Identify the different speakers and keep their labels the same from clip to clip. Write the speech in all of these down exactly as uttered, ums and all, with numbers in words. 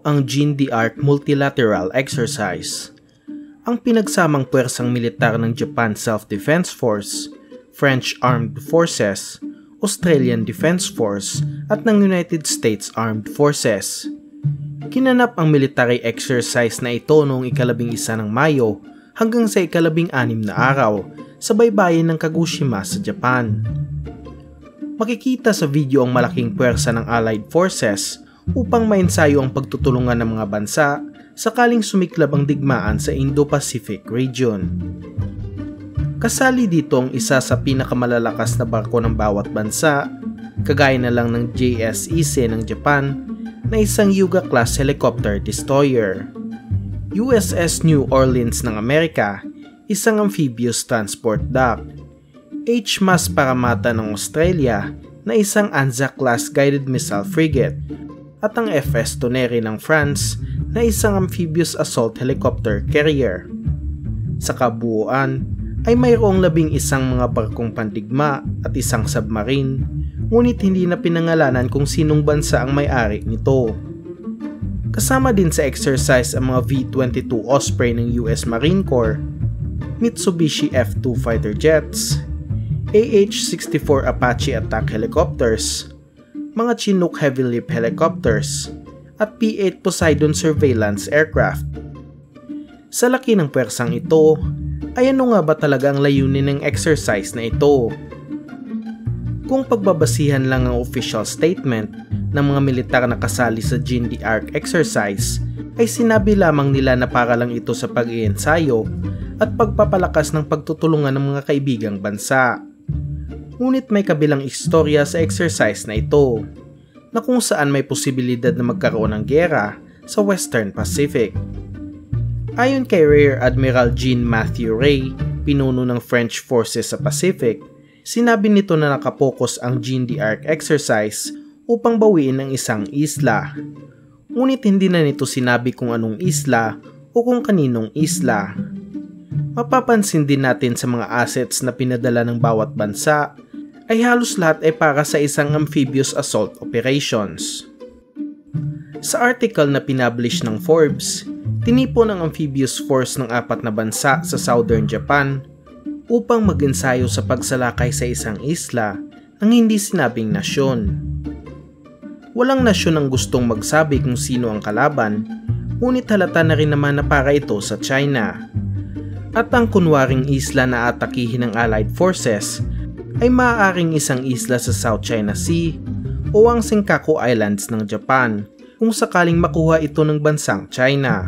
Speaker 1: ang Jeanne d'Arc Multilateral Exercise, ang pinagsamang puwersang militar ng Japan Self-Defense Force, French Armed Forces, Australian Defense Force at ng United States Armed Forces. Kinanap ang military exercise na ito noong ikalabing isa ng Mayo hanggang sa ikalabing anim na araw sa baybayin ng Kagoshima sa Japan. Makikita sa video ang malaking puwersa ng Allied Forces upang mainsayo ang pagtutulungan ng mga bansa sakaling sumiklab ang digmaan sa Indo-Pacific region. Kasali dito ang isa sa pinakamalalakas na barko ng bawat bansa, kagaya na lang ng J S Ise ng Japan na isang Hyuga-class helicopter destroyer, U S S New Orleans ng Amerika, isang amphibious transport dock, H M A S Parramatta ng Australia na isang Anzac-class guided missile frigate, at ang F S Tonnerre ng France na isang amphibious assault helicopter carrier. Sa kabuuan ay mayroong labing isang mga barkong pandigma at isang submarine, ngunit hindi na pinangalanan kung sinong bansa ang may-ari nito. Kasama din sa exercise ang mga V twenty-two Osprey ng U S Marine Corps, Mitsubishi F two fighter jets, A H sixty-four Apache attack helicopters, mga Chinook heavy lift helicopters, at P eight Poseidon surveillance aircraft. Sa laki ng pwersang ito, ay ano nga ba talaga ang layunin ng exercise na ito? Kung pagbabasihan lang ang official statement ng mga militar na kasali sa Jeanne d'Arc exercise, ay sinabi lamang nila na para lang ito sa pag-iensayo at pagpapalakas ng pagtutulungan ng mga kaibigang bansa. Ngunit may kabilang istorya sa exercise na ito, na kung saan may posibilidad na magkaroon ng giyera sa Western Pacific. Ayon kay Rear Admiral Jean-Mathieu Rey, pinuno ng French Forces sa Pacific, sinabi nito na nakapokus ang Jeanne d'Arc exercise upang bawiin ang isang isla. Ngunit hindi na nito sinabi kung anong isla o kung kaninong isla. Mapapansin din natin sa mga assets na pinadala ng bawat bansa ay halos lahat ay para sa isang amphibious assault operations. Sa article na pinablish ng Forbes, tinipon ang amphibious force ng apat na bansa sa southern Japan upang mag-ensayo sa pagsalakay sa isang isla ng hindi sinabing nasyon. Walang nasyon ang gustong magsabi kung sino ang kalaban, ngunit halata na rin naman na para ito sa China. At ang kunwaring isla na atakihin ng Allied Forces ay maaaring isang isla sa South China Sea o ang Senkaku Islands ng Japan kung sakaling makuha ito ng bansang China.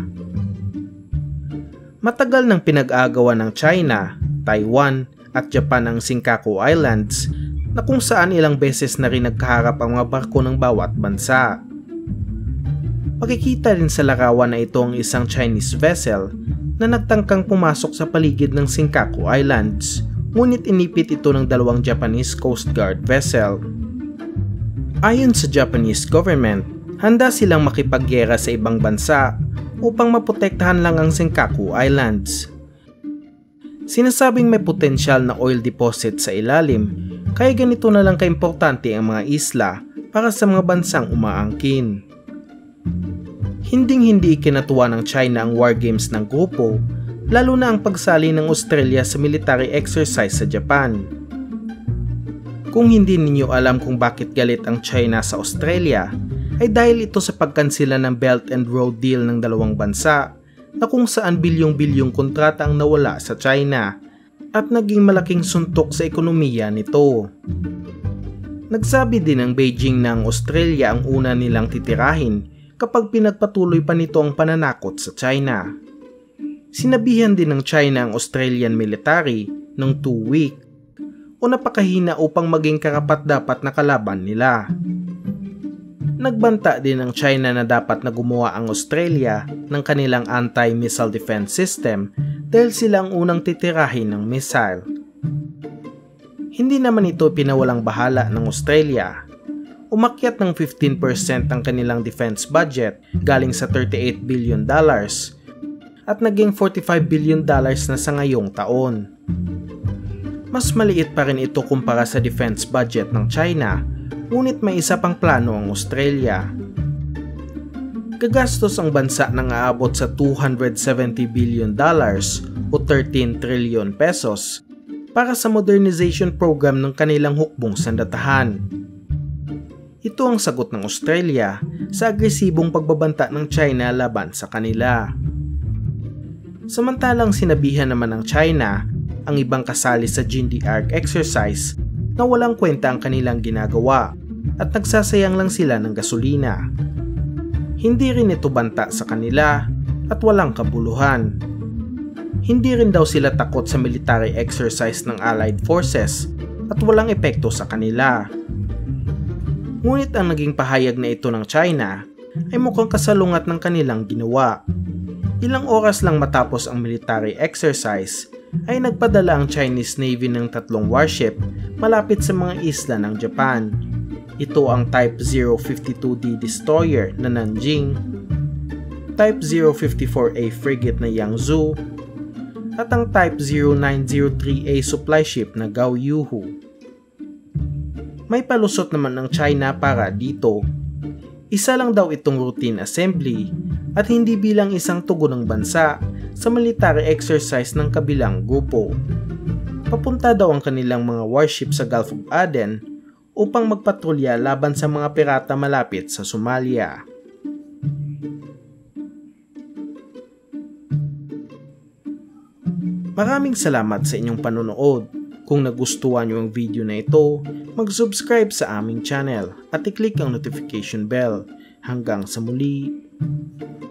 Speaker 1: Matagal nang pinag-aagawan ng China, Taiwan at Japan ang Senkaku Islands na kung saan ilang beses na rin nagkaharap ang mga barko ng bawat bansa. Makikita rin sa larawan na ito ang isang Chinese vessel na nagtangkang pumasok sa paligid ng Senkaku Islands, ngunit inipit ito ng dalawang Japanese Coast Guard vessel. Ayon sa Japanese government, handa silang makipaggera sa ibang bansa upang maprotektahan lang ang Senkaku Islands. Sinasabing may potensyal na oil deposit sa ilalim, kaya ganito na lang kaimportante ang mga isla para sa mga bansang umaangkin. Hinding-hindi ikinatuwa ng China ang war games ng grupo, lalo na ang pagsali ng Australia sa military exercise sa Japan. Kung hindi ninyo alam kung bakit galit ang China sa Australia, ay dahil ito sa pagkansela ng Belt and Road Deal ng dalawang bansa na kung saan bilyong-bilyong kontrata ang nawala sa China at naging malaking suntok sa ekonomiya nito. Nagsabi din ng Beijing na ang Australia ang una nilang titirahin kapag pinagpatuloy pa nito ang pananakot sa China. Sinabihan din ng China ang Australian military ng too weak o napakahina upang maging karapat-dapat na kalaban nila. Nagbanta din ng China na dapat na gumawa ang Australia ng kanilang anti-missile defense system dahil sila ang unang titirahin ng missile. Hindi naman ito pinawalang bahala ng Australia. Umakyat ng fifteen percent ang kanilang defense budget galing sa thirty-eight billion dollars at naging forty-five billion dollars na sa ngayong taon. Mas maliit pa rin ito kumpara sa defense budget ng China, ngunit may isa pang plano ang Australia. Gagastos ang bansa ng aabot sa two hundred seventy billion dollars o thirteen trillion pesos para sa modernization program ng kanilang hukbong sandatahan. Ito ang sagot ng Australia sa agresibong pagbabanta ng China laban sa kanila. Samantalang sinabihan naman ng China ang ibang kasali sa Jindae Arc exercise na walang kwenta ang kanilang ginagawa at nagsasayang lang sila ng gasolina. Hindi rin ito banta sa kanila at walang kabuluhan. Hindi rin daw sila takot sa military exercise ng Allied Forces at walang epekto sa kanila. Ngunit ang naging pahayag na ito ng China ay mukhang kasalungat ng kanilang ginawa. Ilang oras lang matapos ang military exercise ay nagpadala ang Chinese Navy ng tatlong warship malapit sa mga isla ng Japan. Ito ang Type zero fifty-two D destroyer na Nanjing, Type zero fifty-four A frigate na Yangzhou, at ang Type zero nine zero three A supply ship na Gaoyuhu. May palusot naman ng China para dito. Isa lang daw itong routine assembly at hindi bilang isang tugon ng bansa sa military exercise ng kabilang grupo. Papunta daw ang kanilang mga warship sa Gulf of Aden upang magpatrolya laban sa mga pirata malapit sa Somalia. Maraming salamat sa inyong panonood. Kung nagustuhan niyo ang video na ito, mag-subscribe sa aming channel at i-click ang notification bell. Hanggang sa muli!